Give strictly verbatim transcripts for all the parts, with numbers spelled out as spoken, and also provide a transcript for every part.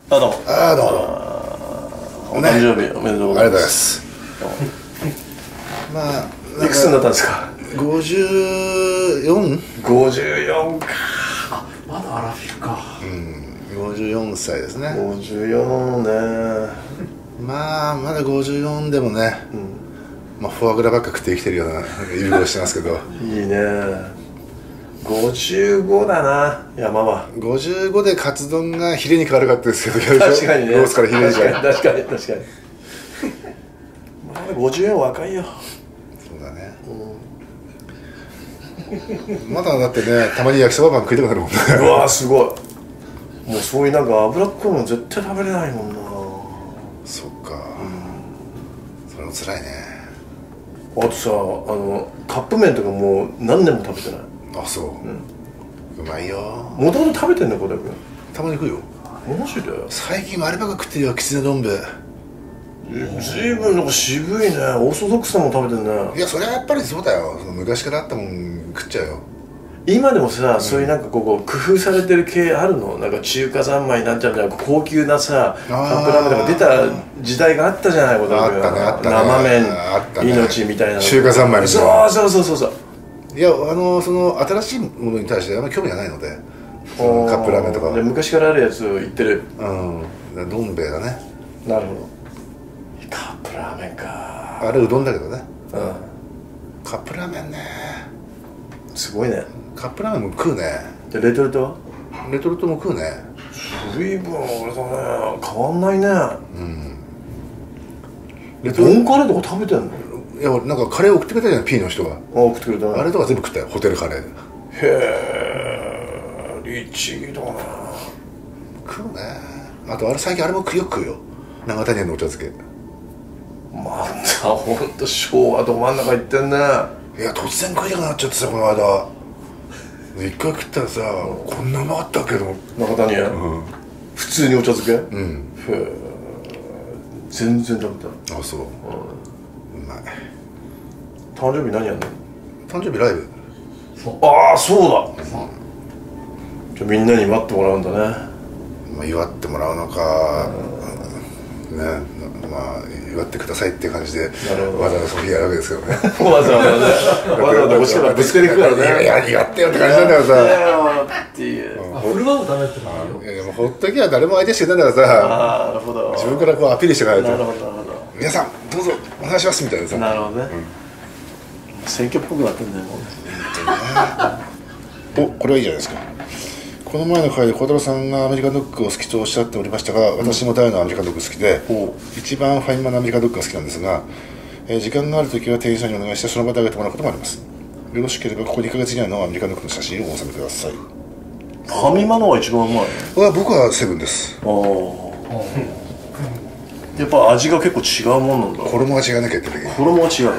あ、どうも。 ああ、どうも。 お誕生日おめでとうございます。 まあ、 いくつになったんですか？ ごじゅうよん？ ごじゅうよんか。あ、まだアラフィフか。 うん、ごじゅうよんさいですね。 ごじゅうよんね。 まあ、まだごじゅうよんでもね、うん、まあ、フォアグラばっか食って生きてるような言い方してますけど。 いいね。ごじゅうごだな、山は。 ごじゅうごでカツ丼がヒレに変わるかってですけど、 確かにね。 ロースからヒレに変わる。 確かに、確かに。まだごじゅうよん若いよ。 そうだね。うん、まだだってね、たまに焼きそばパン食いたくなるもんね。 うわー、すごい。もうそういうなんか脂っこいもの絶対食べれないもんな。 そっか。うん、それも辛いね。 あとさ、あのカップ麺とかもう何年も食べてない。 あ、そう、うん、うまいよ。 もともと食べてんだよ、小田君。 たまに食うよ。 マジで？ 最近あればっか食ってるよ、きつね丼ぶ。 ずいぶんなんか渋いね。オーソドックスなもん食べてんね。 いや、それはやっぱりそうだよ。その昔からあったもん食っちゃうよ。 今でもさ、うん、そういうなんかここ工夫されてる系あるの？なんか中華三昧になっちゃうんじゃなく高級なさカップラーメンとか出た時代があったじゃない。小田君。 あったね、あったね。 生麺あったね、 命みたいな中華三昧みたいな。 そうそうそうそうそう。 いや、あのその新しいものに対してあんまり興味がないので、そのカップラーメンとかで昔からあるやつを言ってる。 うん、どん兵衛だね。 なるほど。カップラーメンか。 あれうどんだけどね。 うん。 カップラーメンね、 すごいね。 カップラーメンも食うね。 でレトルトは？ レトルトも食うね。 随分俺だね、変わんないね。うん。 レトルトボンカレーとか食べてんの？ いや、なんかカレー送ってくれたじゃん、P の人が。あ、 送ってくれたね。 あれとか全部食ったよ、ホテルカレー。 へえ、律儀だな。 食うね。あとあれ最近あれもよく食うよ、長谷園のお茶漬け。 またほんと昭和ど真ん中行ってんね。いや、突然食いたくなっちゃってさ、この間一回食ったらさ、うん、こんなうまかったっけど。 長谷園、うん、普通にお茶漬け。うん。へえ、全然食べた。 あ、そう、うん、うまい。 誕生日何やんの？誕生日ライブ。 ああ、そうだ、うん、じゃあみんなに祝ってもらうんだね。 まあ、祝ってもらうのか、うん、ね、まあ祝ってくださいっていう感じでわざわざそうやるわけですけどね。わざわざね、わざわざ押しからぶつけていくからね。いや、祝ってよって感じなんだからさっていう。 振る舞うためってのはいや、でもほっときゃ誰も相手してくれないんだからさ。 あ、なるほど。 自分からこうアピールしていかないと。 なるほど、なるほど。 皆さんどうぞお願いしますみたいなさ。 なるほどね。選挙っぽくなってんだよ、もう。 お、これはいいじゃないですか。この前の回で小太郎さんがアメリカンドッグを好きとおっしゃっておりましたが、私も大のアメリカンドッグ好きで、うん、一番ファインマンのアメリカンドッグが好きなんですが、えー、時間があるときは店員さんにお願いしてその場であげてもらうこともあります。よろしければここにかげつ以内のアメリカンドッグの写真をお収めください。 ファミマのが一番うまい。 僕はセブンです。ああ、 やっぱ味が結構違うもんなんだ。 衣が違うね、決定的に。 衣が違う。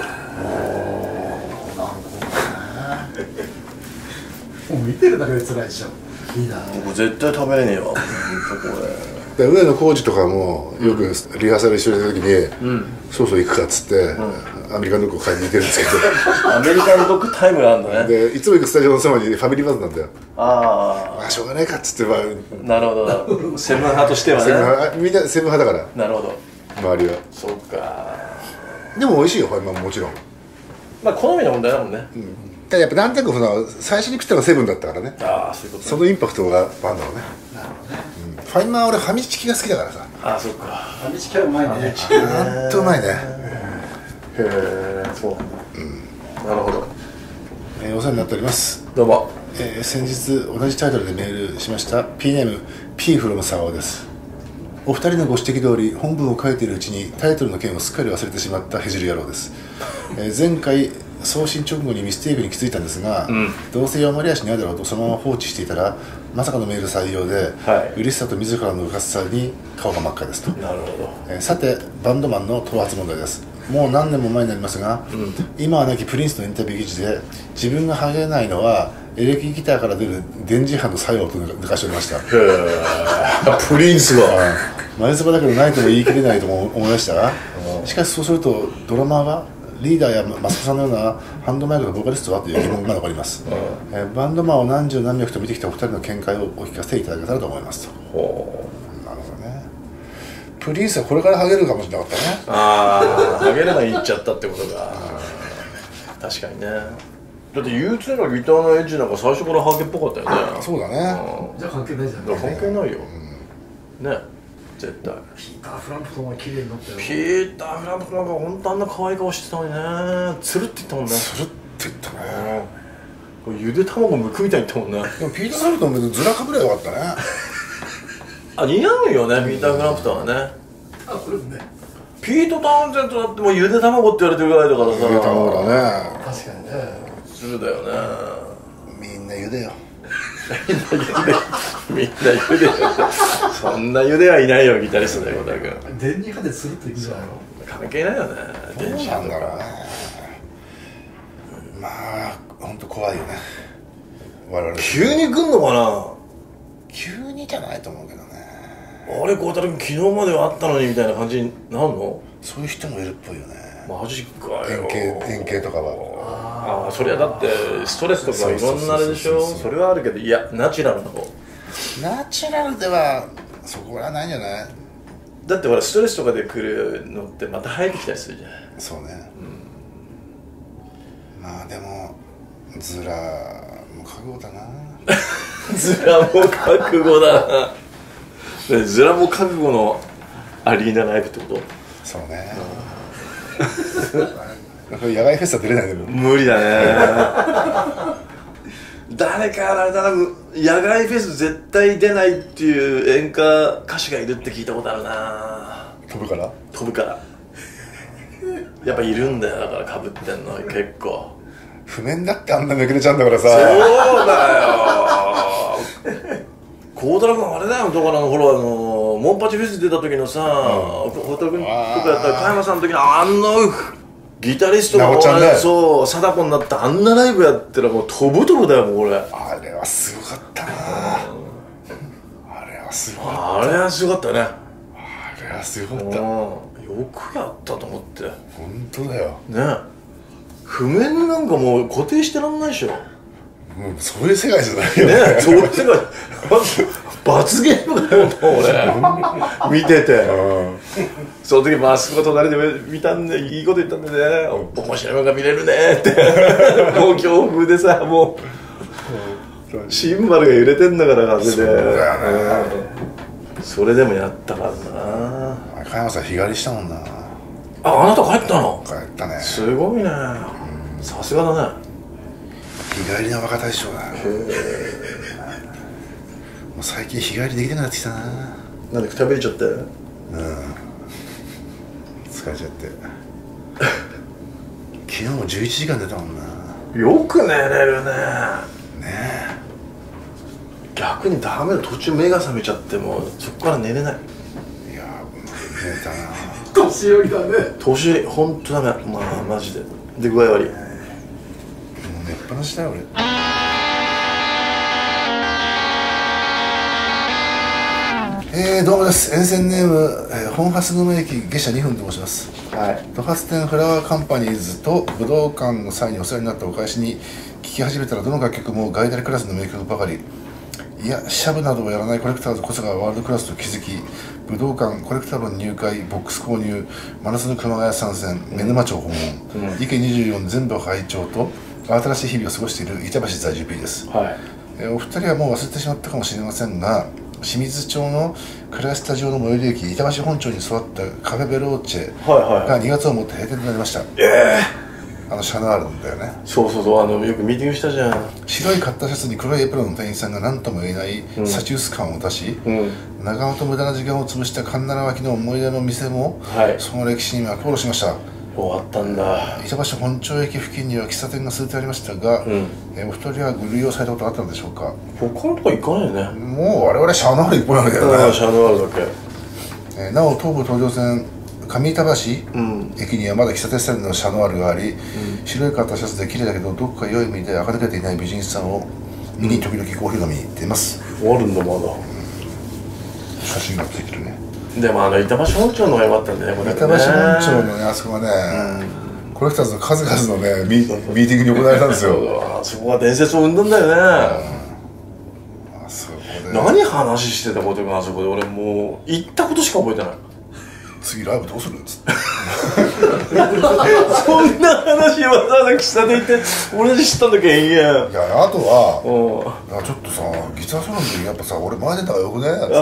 もう見てるだけで辛いでしょ。いいな。 僕絶対食べれねえわ。 で上野浩二とかもよくリハーサル一緒にやった時に、うん、そろそろ行くかっつって、うん、アメリカンドッグを買いに行ってるんですけど。 アメリカンドッグタイムがあるんだね。 でいつも行くスタジオのそばにファミリーマートなんだよ。 ああ、 まあしょうがないかっつって、まあ、 なるほど。セブン派としてはね。 セブン派、みんなセブン派だから。 なるほど。 周りは。 そうか。 でも美味しいよ、ファミマももちろん。 まあ好みの問題だもんね。うん、 ただやっぱなんとなくその最初に食ったのがセブンだったからね。 ああ、そういうこと、ね、 そのインパクトがあるんだろうね。なるほどね。うん、ファミマは俺ファミチキが好きだからさ。 ああ、そうか。 ファミチキはうまいね。 ほんとうまいね。へえ、そう。うん。なるほど。 えー、お世話になっております。 どうも。 えー、先日同じタイトルでメールしました P ネーム P フロムサワーです。お二人のご指摘通り本文を書いているうちにタイトルの件をすっかり忘れてしまったヘジル野郎です。えー、前回送信直後にミステイクに気づいたんですが、うん、どうせ読まれやしないだろうとそのまま放置していたらまさかのメール採用で、はい、嬉しさと自らのうかつさに顔が真っ赤ですと。 なるほど。 えー、さてバンドマンの頭髪問題です。もう何年も前になりますが、うん、今はなきプリンスのインタビュー記事で自分が剥げないのはエレキギターから出る電磁波の作用と抜かしておりました。へープリンスが前つばだけどないとも言い切れないとも思いましたが、しかしそうするとドラマーがリーダーやマスコさんのようなハンドマイクのボーカリストはという疑問が残ります。えー、バンドマンを何十何百と見てきたお二人の見解をお聞かせいただけたらと思いますと。ほう、なるほどね。 プリンスはこれからハゲるかもしれなかったね。 ああハゲれない言っちゃったってことか。確かにね。だって ユーツー のギターのエッジなんか最初からハゲっぽかったよね。 そうだね。 じゃあ関係ないじゃん。 だから関係ないよ、ね、絶対。 ピーター・フランプトンは綺麗になったよ。 ピーター・フランプなんか本当あんな可愛い顔してたのにね。つるって言ったもんね。 つるって言ったね。 これゆで卵剥くみたいに言ったもんね。 でもピーター・フランプトンもずらかぶればよかったね。 あ、似合うよね、ピーター・フランプトンはね。 あ、これね。 ピート・タウンゼントだってもうゆで卵って言われてるぐらいだからさ。 ゆで卵だね。 確かにね。 つるだよね。 みんなゆでよ。 みんなゆでみんなゆでそんなゆではいないよ、ギタリストだよ、小田君。 電磁波でするっていくじゃないの。 関係ないよね、 どう電子なんだろうね。まあ本当怖いよね、我々。 急に来んのかな。 急にじゃないと思うけどね。 あれ、孝太郎君昨日まではあったのにみたいな感じになるの。 そういう人もいるっぽいよね。 マジかよ。 円形円形とかは。 ああ、それはだってストレスとかいろんなあれでしょ。それはあるけど、いやナチュラルな方。 ナチュラルではそこはないんじゃない。 だってほらストレスとかで来るのってまた生えてきたりするじゃん。 そうね、うん、まあでもズラも覚悟だな。 ズラも覚悟だな。でズラも覚悟のアリーナライブってこと。 そうね。これ野外フェスは出れないでも無理だね。誰かあれだな、野外フェス絶対出ないっていう演歌歌手がいるって聞いたことあるな。 飛ぶから飛ぶからやっぱいるんだよ。だからかぶってんの結構。 譜面だってあんなめくれちゃうんだからさ。 そうだよ。孝太郎君あれだよ、だからほらあのモンパチフェス出た時のさ、孝太郎君とかやったら加山さんの時のあのギタリストがちゃんね、 そう貞子になってあんなライブやってらもう飛ぶ飛ぶだよ、もう俺。 あれはすごかったな。あれはすごかった。 あれはすごかったね。 あれはすごかった。 よくやったと思って。 本当だよね。譜面なんかもう固定してらんないでしょ。 もうそういう世界じゃないよね。 ね、そういう世界罰ゲームだよ、もう俺見てて、うん、その時マスクが隣で見たんでいいこと言ったんでね、面白いのが見れるねってもう強風でさ、もうシンバルが揺れてんだから風で。そうだよね、うん、それでもやったからな。 加山さん日帰りしたもんな。 あ、あなた帰ったの。 帰ったね。 すごいね、さすがだね。 日帰りの若大将だ。もう最近日帰りできなくなってきたな。 なんでくたびれちゃって。うん、 疲れちゃって昨日もじゅういちじかん寝たもんな。 よく寝れるね。ねえ。 逆にダメだ、途中目が覚めちゃってもうそこから寝れない。 いや寝たな。 年寄りだね。 年寄りほんとダメ。まあマジで。で具合悪い。もう寝っぱなしだよ俺。えー、どうもです。沿線ネーム、えー、本蓮沼駅下車にふんと申します。はい。ドハツ店フラワーカンパニーズと武道館の際にお世話になったお返しに聴き始めたらどの楽曲もガイダリクラスの名曲ばかり。いや、シャブなどをやらないコレクターズこそがワールドクラスと気づき、武道館コレクターの入会、ボックス購入、真夏の熊谷参戦、目沼町訪問、うん、池にじゅうよん全部会長と新しい日々を過ごしている板橋在住 P です。はい。えー、お二人はもう忘れてしまったかもしれませんが、清水町のクラスタジオの最寄り駅板橋本町に座ったカフェベローチェがにがつをもって閉店となりました。ええー、あのシャナールだよね。 そうそうそう、あのよくミーティングしたじゃん。 白いカッターシャツに黒いエプロンの店員さんが何とも言えないサチュース感を出し、うん、長尾と無駄な時間を潰したカンナラ脇の思い出の店も、はい、その歴史に幕下ろしました。 終わったんだ。 板橋本町駅付近には喫茶店が数店ありましたが、うん、えお二人はご利用されたことあったのでしょうか。 他のとこ行かないよね。 もう我々シャーナール一本なんだけどね。 シャーナールだけ、 えー、なお東武東上線上板橋、うん、駅にはまだ喫茶店スタイルのシャノワールがあり、うん、白いカッターシャツで綺麗だけどどこか良い意味で垢抜けていない美人さんを見に時々コーヒー飲みに行っています。 あるんだまだ、うん、 写真がついてるね。 でもあの板橋本町の方が良かったんだね、これね。 板橋本町のね、あそこはね、うん、コレクターズの数々のね ミ, ミーティングに行われたんですよ。 あそこは伝説を生んだんだよね、うん、 あそこで何話してたことがあそこで俺もう行ったことしか覚えてない。 次ライブどうするっつって。 そんな話わざわざ喫茶店行って俺たち知ったんだけんいや。 いやあとはうん。 いやちょっとさギターソロの時やっぱさ俺前出た方がよくねっつって。 あ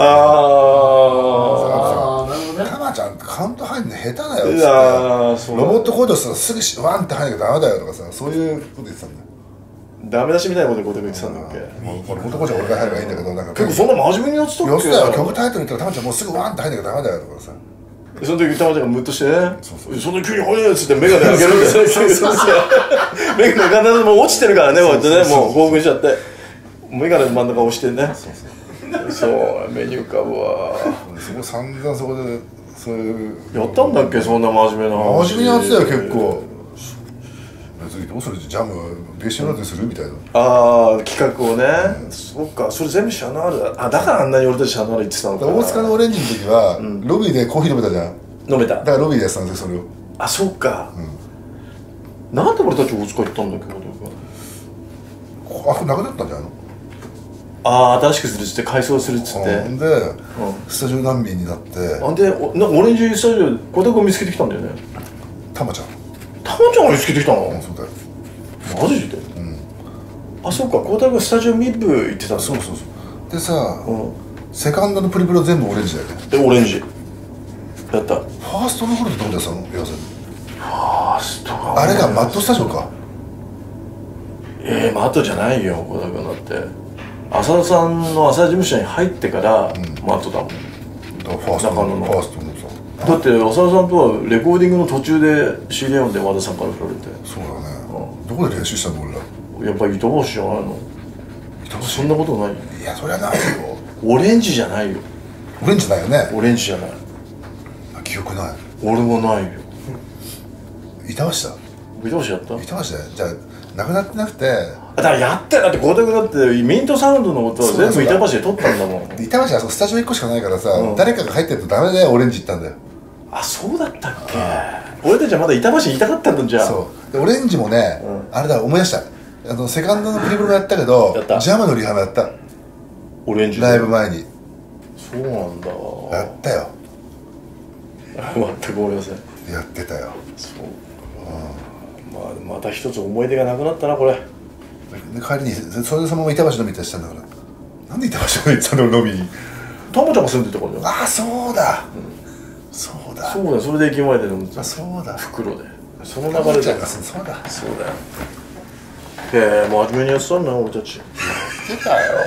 ああなるほどね。 タマちゃんカウント入るの下手だよっつあ。いって。 やーそう。 ロボットコードしたらすぐしワンって入るのダメだよとかさそういうこと言ってたんだよ。 ダメ出しみたいなことで言ってたんだっけ。 これロボットコードは俺が入ればいいんだけどなんか結構そんな真面目にやってたっけ。 よってたよ曲タイトル言ったらタマちゃんもうすぐワンって入るのダメだよとかさ。 その時たまちゃんがムッとしてね、 そうそうそんな急にほえっつってメガネ上げるんですよ。メガネ必ずもう落ちてるからね、こうやってね、もう興奮しちゃってメガネの真ん中押してね。 そうそうそう目に浮かぶわ。 そこ散々そこでそういうやったんだっけ、そんな真面目な話。 真面目にやってたよ結構。次どうするジャムベーションラテするみたいな。 ああ企画をね、うん、そっかそれ全部シャノアールだ。あだからあんなに俺たちシャノアール言ってたのかな。 大塚のオレンジの時は、うん、ロビーでコーヒー飲めたじゃん。 飲めた。 だからロビーでやってたんですよそれを。 あそっか、うん、なんで俺たち大塚行ったんだっけ。 あこれなくなったんじゃないの。 ああ新しくするっつって改装するっつって、 うん、で、うん、スタジオ難民になってあんでおなオレンジスタジオで小田君見つけてきたんだよね。 タマちゃんタマちゃんが見つけてきたの。 うん、そうだよ。 マジで。うん。あ、そうか、孝太郎がスタジオミッブ行ってたんだ。 そうそうそうでさ、うん、セカンドのプリプロ全部オレンジだよね。 え、オレンジやった。ファーストの頃ってどうだったの要するに。 ファーストがあれがマットスタジオか。 えー、マットじゃないよ、孝太郎だって浅田さんの朝事務所に入ってから、うん、マットだもん。だからファーストのファーストのさだって浅田さんとはレコーディングの途中で シーディー 読んで和田さんから振られて。 そうだね、うん、どこで練習したの俺ら。 やっぱり板橋じゃないの。板橋そんなことない。 いやそりゃないよ。 オレンジじゃないよ。 オレンジじゃないよね。 オレンジじゃない。 記憶ない。 俺もないよ。 板橋だ。 板橋やった。 板橋だよ。じゃあなくなってなくてだからやってだって孝太郎だってミントサウンドの音は全部板橋で撮ったんだもん。 板橋はスタジオいっこしかないからさ、うん、誰かが入ってるとダメでオレンジ行ったんだよ。 あそうだったっけ。俺たちはまだ板橋にいたかったんだじゃあ。 そうでオレンジもね、うん、あれだ思い出した。あのセカンドのプリプロもやったけどジャムのリハもやった。 オレンジライブ前に。 そうなんだ。 やったよ。 全く思いません。 やってたよ。 そう、うん、まあまた一つ思い出がなくなったなこれ。 で帰りにそれでそのまま板橋飲み行ったりしたんだから。なんで板橋飲み行ったの飲みに。 タマちゃんが住んでたからだよ。 ああそうだ、うん、そうだそうだそれで駅前で飲んでた。 あそうだ袋でその流れで。 そうだそうだよ。へえ真面目にやってたんだ俺たち。やってたよ。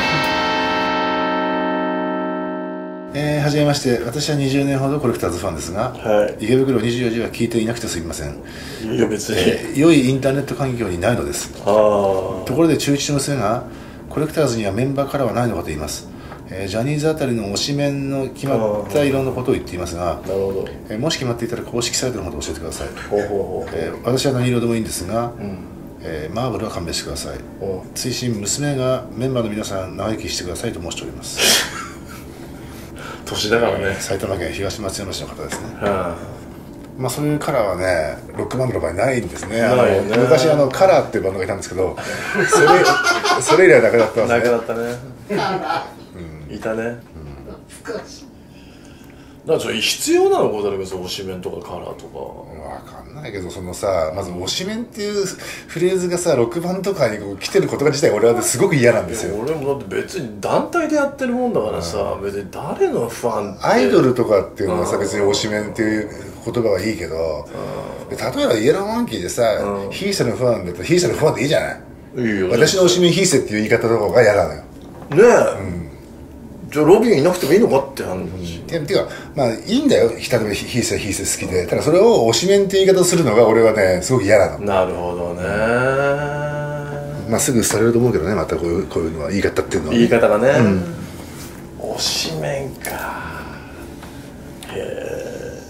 えー、はじめまして。私はにじゅうねんほどコレクターズファンですが、はい、池袋にじゅうよじは聞いていなくてすみません。 いや別に、 えー、良いインターネット環境にないのです。あところで中いちの娘がコレクターズにはメンバーカラーはないのかと言います。えー、ジャニーズあたりの推しメンの決まった色のことを言っていますが、なるほど、えー、もし決まっていたら公式サイトのことを教えてください。ほうほうほう、えー、私は何色でもいいんですが、うんえー、マーブルは勘弁してください。追伸娘がメンバーの皆さん長生きしてくださいと申しております。 年だからね。 埼玉県東松山市の方ですね。はあ、まあそういうカラーはねロックバンドの場合ないんですね。あのね昔あのカラーっていうバンドがいたんですけどそれそれ以来なくなったんですね。 なくなったね。うん、いたね。懐かしい。だからそれ必要なの孝太郎君、推しメンとかカラーとか。 分かんないけどそのさまず推しメンっていうフレーズがさロックバンドとかにこう来てる言葉自体俺はすごく嫌なんですよ。 俺もだって別に団体でやってるもんだからさ、うん、別に誰のファンってアイドルとかっていうのはさ別に推しメンっていう言葉はいいけど、うん、例えばイエローモンキーでさ、うん、ヒーセのファンだとヒーセのファンでいいじゃない。いいよ私の推しメンヒーセっていう言い方の方が嫌なのよねえ、うんじゃあロビーいなくてもいいのかって話。 ていうかまあいいんだよ。例えばヒーセヒーセ好きで、ただそれを推しメンって言い方をするのが俺はねすごく嫌なの。 なるほどね。 まあすぐされると思うけどねまたこういうこういうのは言い方っていうのは、ね、 言い方がね、うん、推しメンか。へえ。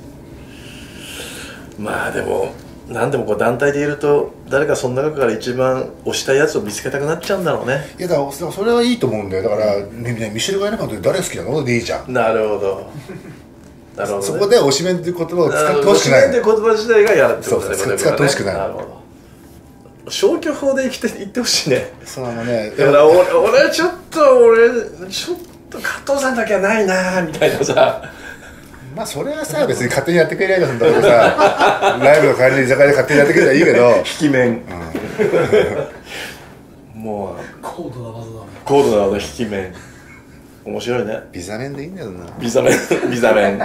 まあでも何でもこう団体でいると誰かその中から一番推したいやつを見つけたくなっちゃうんだろうね。 いやだからそれはいいと思うんだよ。だから、ね、ミシェル・ガイナカンって誰好きなのでいいじゃん。 なるほどなるほど、ね、 そこで推しメンっていう言葉を使ってほしくない。 推しメンっていう言葉自体がやるってことだね。 そうそう使ってほしくない。 なるほど。消去法で生きていってほしいね。 そうなのね。 だから俺俺ちょっと俺ちょっと加藤さんだけはないなみたいなさまあそれはさ別に勝手にやってくれりゃいいかそのとこでさライブの帰りに居酒屋で勝手にやってくれりゃいいけど引き面、うん、もう高度な技だね。 高度なの引き面面白いね。 ビザ面でいいんだよな。 ビザ面ビザ面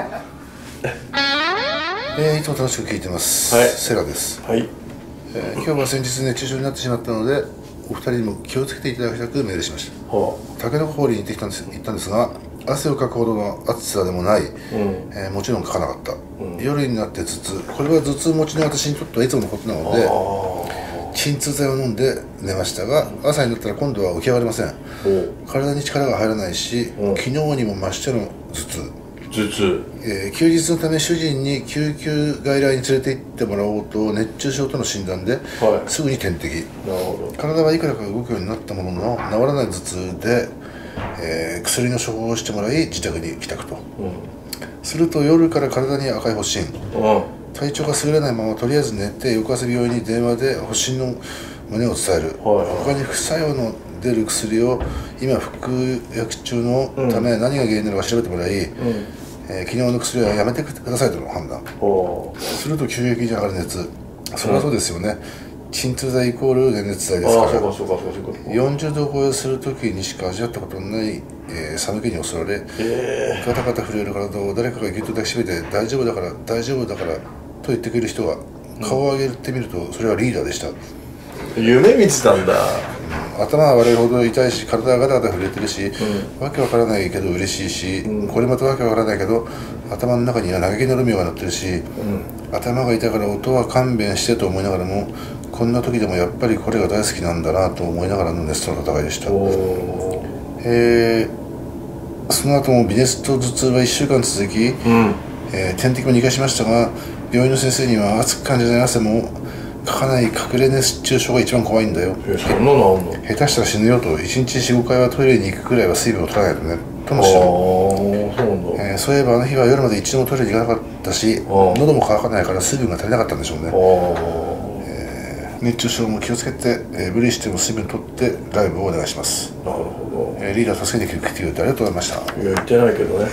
えー、いつも楽しく聞いてます、 はいセラです、 はい。 えー、今日は先日熱中症になってしまったのでお二人にも気をつけていただきたくメールしました。 はタケノコ掘りに行ってきたんです行ったんですが汗をかくほどの暑さでもない、 あ、うんえーもちろんかかなかった、 ん夜になって頭痛、これは頭痛持ちの私にとってはいつものことなのであ鎮痛剤を飲んで寝ましたが朝になったら今度は起き上がれません。 ーお体に力が入らないし、 うん昨日にも増しての頭痛、 頭痛。 えー休日のため主人に救急外来に連れて行ってもらおうと熱中症との診断で、 はすぐに点滴。 い、なるほ体はいくらか動くようになったものの治らない頭痛で、えー薬の処方をしてもらい自宅に帰宅とど。 すると夜から体に赤い発疹、 うんうん体調が優れないままとりあえず寝て翌朝病院に電話で発疹の旨を伝える、 はいはい他に副作用の出る薬を今服薬中のため何が原因なのか調べてもらい、 うんえー昨日の薬はやめてくださいとの判断。 ほすると急激に上がる熱、それはそうですよね、鎮痛剤イコール解熱剤う。 ですかああ、そうらかそうかそうかそうか。 よんじゅうどを超えするときにしか味わったことのない、えー寒気に襲われえガタガタ震える体を誰かがぎゅっと抱きしめて大丈夫だから大丈夫だからと言ってくれる人が顔を上げてみるとそれはリーダーでした、 え夢見てたんだ。 頭は悪いほど痛いし体はガタガタ震えてるし、わけわからないけど嬉しいし、これまたわけわからないけど頭の中には嘆きのルミオが乗ってるし、頭が痛いから音は勘弁してと思いながらもこんな時でもやっぱりこれが大好きなんだなと思いながらの熱との戦いでした。 おお。 えー、その後も微熱と頭痛はいっしゅうかん続き、 うん。 えー点滴もにかいしましたが病院の先生には熱く感じない汗もかかない隠れ熱中症が一番怖いんだよ、 え、そんなのあんの？ 下手したら死ぬよといちにちよん、ごかいはトイレに行くくらいは水分を取らないとねとのああ、 指導、 そうなんだ。 えーそういえばあの日は夜まで一度もトイレに行かなかったし喉も渇かないから水分が足りなかったんでしょうね。 ああ、 熱中症も気をつけて、えー無理しても水分取ってライブをお願いします、 なるほえーリーダー助けてくれてくれてありがとうございました。 ど。いや、言ってないけどね。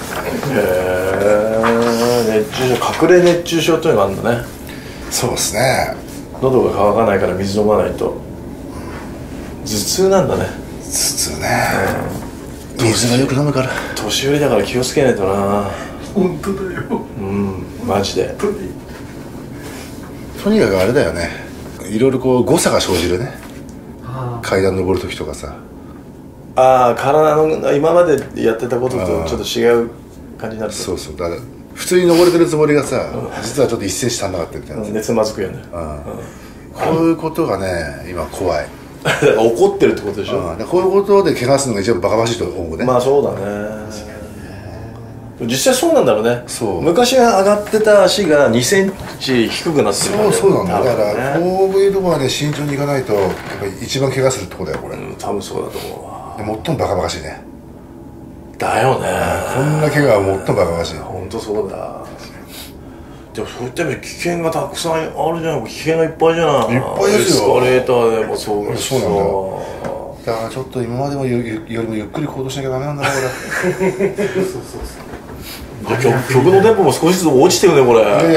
へえ、熱中症、隠れ熱中症というのがあるんだね。 そうですね、 喉が渇かないから水飲まないと頭痛なんだね。 頭痛ね、水がよく飲むから年寄りだから気をつけないとな。 本当だよ。 うんマジで。 本当に。 とにかくあれだよね、いろいろこう誤差が生じるね、 ああ。 階段登る時とかさ、 ああ、体の今までやってたこととちょっと違う感じになると。 そうそう、だから普通に登れてるつもりがさ、実はちょっといっセンチ足んなかったみたいな、 うん熱まずくよね。 こういうことがね今怖い、 だから怒ってるってことでしょ。 うん、でこういうことで怪我するのが一番バカバカしいと思うね、 まあそうだね。実際そうなんだろうね。 そう昔は上がってた足がにセンチ低くなってるそうそうなんだよ、だから多分ねこういうところまで慎重にいかないとやっぱり一番怪我するとこだよこれ、でうん多分そうだと思うわ。 最もバカバカしいね、 だよね。 こんな怪我は最もバカバカしい、 本当そうだ。でもそういった意味で危険がたくさんあるじゃん。危険がいっぱいじゃない。 いっぱいですよエスカレーターでもそうだしさ。 そうなんだよだからちょっと今までもよよりもゆっくり行動しなきゃダメなんだなこれそうそうそう。 じゃあ曲曲のテンポも少しずつ落ちてるねこれ。 いやいや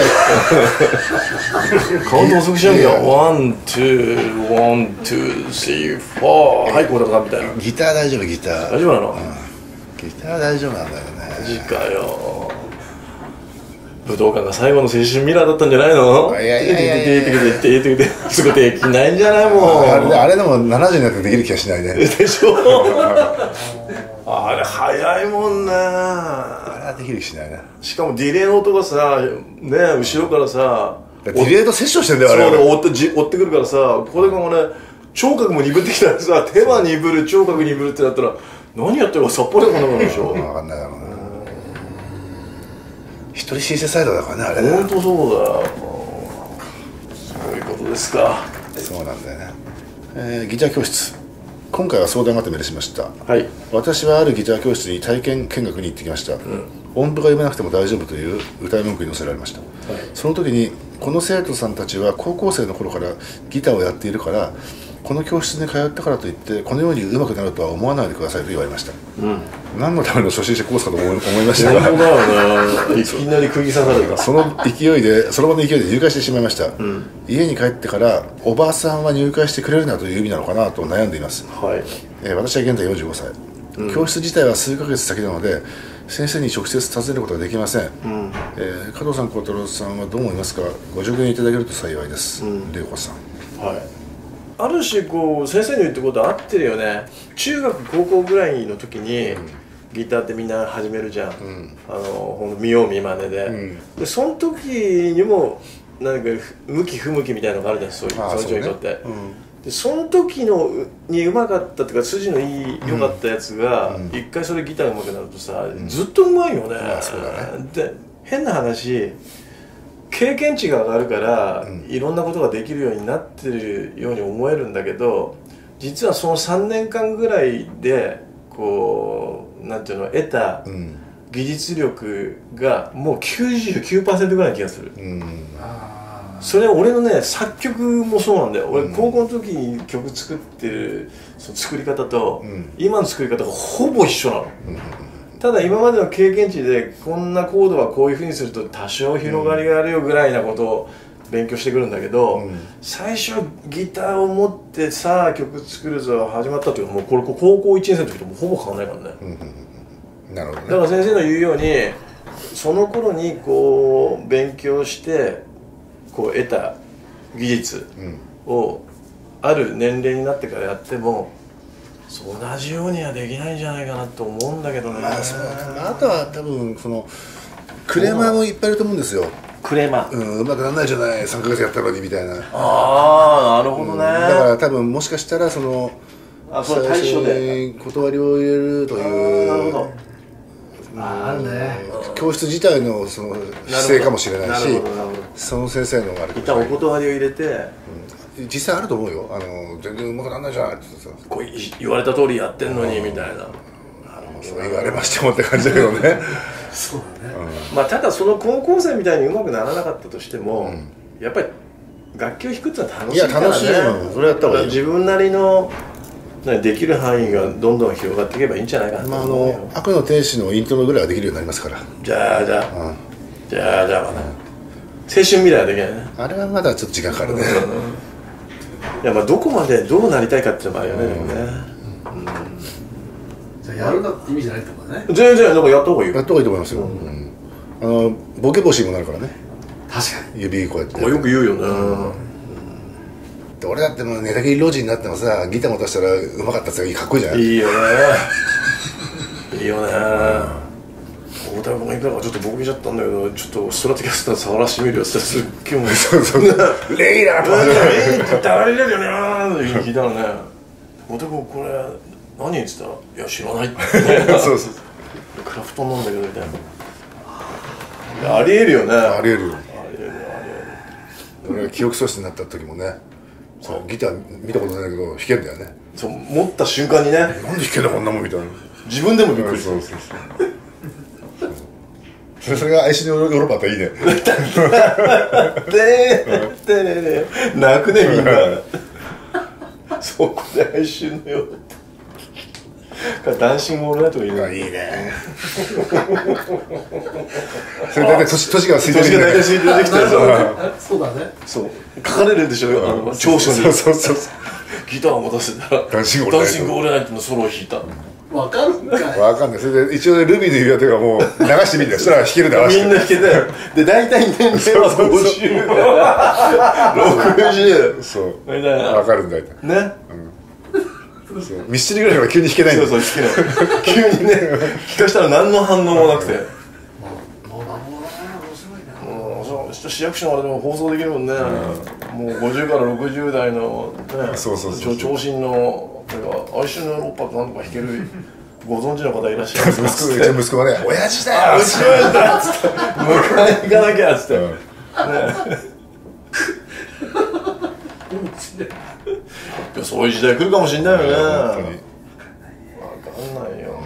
カウント遅くしなきゃ。 いやいやワン、ツー、ワン、ツー、スリー、フォー。はい、これだかみたいな。 ギター大丈夫ギター大丈夫なの？ ギター大丈夫なんだよねマジかよ。武道館が最後の青春ミラーだったんじゃないの？ いやいやいやいやててててててててすぐできないんじゃないもん。 あれであれでもななじゅうになってできる気がしないねでしょあれ早いもんね。 あれはできる気しないねしかもディレイの音がさね後ろからさディレイとセッションしてんだよあれそう追ってじ追ってくるからさこれがもうね聴覚も鈍ってきたらさ手は鈍る聴覚鈍るってなったら何やってるかさっぱりわかんなくなるでしょ。 分かんないだろうね一人シンセサイドだからねあれね本当そうだよ。そういうことですか。 そうなんだよね、えーギター教室今回は相談があってメールしました。 はい。 私はあるギター教室に体験見学に行ってきました、音符が読めなくても大丈夫という歌い文句に載せられました、その時にこの生徒さんたちは高校生の頃からギターをやっているからこの教室に通ったからといってこのように上手くなるとは思わないでくださいと言われました、うん、何のための初心者コースかと思いましたが本当だよねいきなり釘刺されたその勢いでその場の勢いで入会してしまいました、うん、家に帰ってからおばあさんは入会してくれるなという意味なのかなと悩んでいます、はいえー、私は現在よんじゅうごさい、うん、教室自体は数ヶ月先なので先生に直接尋ねることができません、うんえー、加藤さん、小太郎さんはどう思いますか。ご助言いただけると幸いです、玲、う、子、ん、さん。はい、 ある種こう先生の言ってることは合ってるよね。中学高校ぐらいの時に、うん、ギターってみんな始めるじゃん、うん、あのほんと見よう見まねで、うん、でその時にもなんか向き不向きみたいなのがあるじゃん、そういうその状況って、うん、でその時のにうまかったっていうか筋のいい良かったやつが、うん、一回それギターが上手くなるとさ、うん、ずっとうまいよね、まあ、そうだね。で変な話経験値が上がるから、うん、いろんなことができるようになってるように思えるんだけど、実はそのさんねんかんぐらいでこうなんていうの得た技術力がもう きゅうじゅうきゅうパーセント ぐらいな気がする、うん、それは俺のね作曲もそうなんだよ。俺、うん、高校の時に曲作ってるその作り方と、うん、今の作り方がほぼ一緒なの、うんただ今までの経験値でこんなコードはこういうふうにすると多少広がりがあるよぐらいなことを勉強してくるんだけど、うん、最初ギターを持ってさあ曲作るぞ始まった時はもうこれ高校いちねん生の時ともほぼ変わらないからね、うん、なるほどね。だから先生の言うようにその頃にこう勉強してこう得た技術をある年齢になってからやっても同じようにはできないんじゃないかなと思うんだけどね。まあ、そうあとは多分そのクレーマーもいっぱいいると思うんですよ。 クレーマー、 うん、うまくならないじゃないさんかげつやったのにみたいな。 ああなるほどね、うん、だから多分もしかしたらそのあその対処で断りを入れるというなるほど、 うん、あるね教室自体のその姿勢かもしれないしその先生のがあるかもしれない。 一旦お断りを入れて、うん実際あると思うよ。あの全然うまくならないじゃないってさこう言われた通りやってんのにみたいな、 そう言われましてもって感じだけどねそうだね、 うん、まあただその高校生みたいにうまくならなかったとしても、うん、やっぱり楽器を弾くってのは楽しいからね。いや楽しいよ。それやった方がいい。自分なりのできる範囲がどんどん広がっていけばいいんじゃないかなと思うよ。まあ、あの悪の天使のイントロぐらいはできるようになりますから。 じゃあじゃあ、うん、じゃあじゃあまだ、うん、青春未来はできないね。 あれはまだちょっと時間かかるねいやまあどこまでどうなりたいかっていうのもあるよね、うん、でもね、 うん、じゃあやるなって意味じゃないってことね。 全然なんかやった方がいいよ。 やった方がいいと思いますよ、うんうん、あのボケ星にもなるからね。 確かに指こうやってよく言うよね、 うんうん、で俺だってもう寝たきり老人になってもさギター持たせたらうまかったってかっこいいじゃない。 いいよねいいよね。太田君がいくらかちょっとボケちゃったんだけどちょっとストラトキャスター触らしてみるよってすっげえもうそうそうレイラーとかレイって誰レイだよねーって聞いたらね太田君これ何って言ったらいや知らないってそうそうクラフトなんだけどみたいな。ありえるよね。 ありえるよ。 ありえるありえる。俺が記憶喪失になった時もねそうギター見たことないけど弾けんだよね。 そう持った瞬間にねなんで弾けんだこんなもんみたいな自分でもびっくりする。 そうそうそうそれが愛しのヨーロッパっていいねでーでね泣くねみんなそこで哀愁のヨーロッパダンシングオールナイトがいいね。 いいねそれ大体年年が過ぎて年が大体過ぎて出てきたやつそうだね。 そう書かれるでしょ長所に。 そうそうそうギターを持たせたらダンシングオールナイトのソロを弾いた。 わかるんかい。 わかんない。それで一応ねルビーの指輪とかもう流してみてそしたら弾けるで合わせてみんな弾けたよ。で大体年齢はごじゅうろくじゅうそうみたいなわかるんだよね、 うん、そうミスチルぐらいから急に弾けないんだ。 そうそう弾けない急にね弾かしたら何の反応もなくてもうなんもない面白いな。 もうそう市役所までも放送できるもんね、うん、もうごじゅうからろくじゅう代のねそうそうそう長身の哀愁のヨーロッパって何とか弾けるご存知の方いらっしゃいますか。 うちの息子がね親父だようちの親父だっつって迎え行かなきゃっつって、うん、ねいやそういう時代来るかもしれないよね。分かんないよ。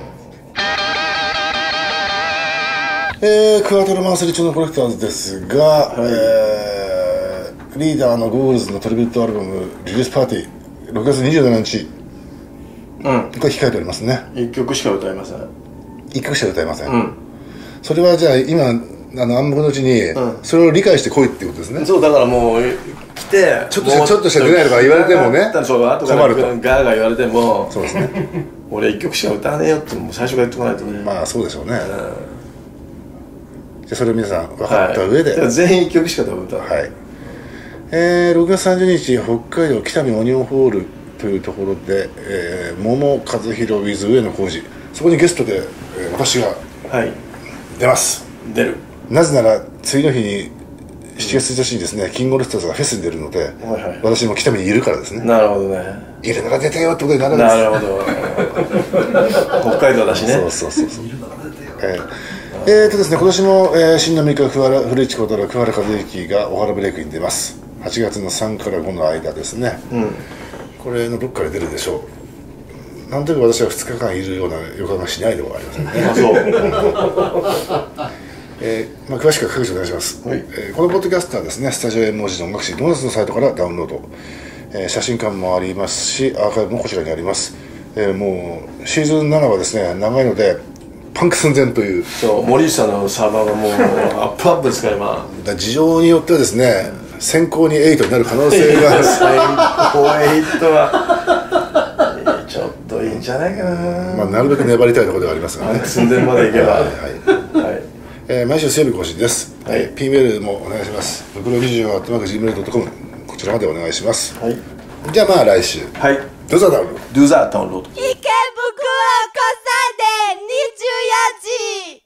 えー、クワトロマンスリー中のコレクターズですが、はいえー、リーダーのゴールズのトリビュートアルバムリリースパーティーろくがつにじゅうしちにち、 うん、 これ控えておりますね。 いっきょくしか歌いません。 いっきょくしか歌いません、 うん、 それはじゃあ今あの暗黙のうちに、うん、それを理解してこいっていうことですね。 そうだからもう来てちょっとちょっとしか出ないとか言われてもねそう後から困るとガーガー言われてもそうですね俺いっきょくしか歌わねえよってもう最初から言ってこないとね。 まあそうでしょうね、うん、じゃあそれを皆さん分かった上で、 はい、全員いっきょくしか多分歌わない。はい、 えー、ろくがつさんじゅうにち北海道北見オニオンホールというところで、えー、桃和弘 with 上野浩二、そこにゲストで、えー、私が出ます、 はい、出る。 なぜなら次の日にしちがつついたちにですね、キングオールスターズがフェスに出るので、はいはい、私も北見にいるからですね。 なるほどね。 いるなら出てよってことになるんです。 なるほど北海道だしね。 そうそうそうそう。いるなら出てよ。えー、えーとですね、今年も、えー、新のみか古市幸太郎桑原和之がお原ブレイクに出ます。はちがつのさんからごの間ですね、うん、これのどっかで出るでしょう。なんとなく私はふつかかんいるような予感がしないでもありませんね。あ、そうえーまあ、詳しくは各自お願いします、はい。えー、このポッドキャストはですね、スタジオ エムオージーの音楽誌ドーナツのサイトからダウンロード、えー、写真館もありますしアーカイブもこちらにあります。えー、もうシーズンななはですね長いのでパンク寸前という。 そう森内さんのサーバーがもうアップアップですから今だ事情によってはですね、先行にエイトになる可能性が先行エイトはちょっといいんじゃないかな。 まあなるべく粘りたいところではありますがね、 寸前までいけばはい、はいはいえー、毎週水曜日更新です、はい。えー、P メールもお願いします。ブクロビジョンアットマーク ジーメールドットコム こちらまでお願いします、はい。じゃあまあ来週、 はい、 どうぞダウンロード。 Do that download。 池袋交差点にじゅうよじ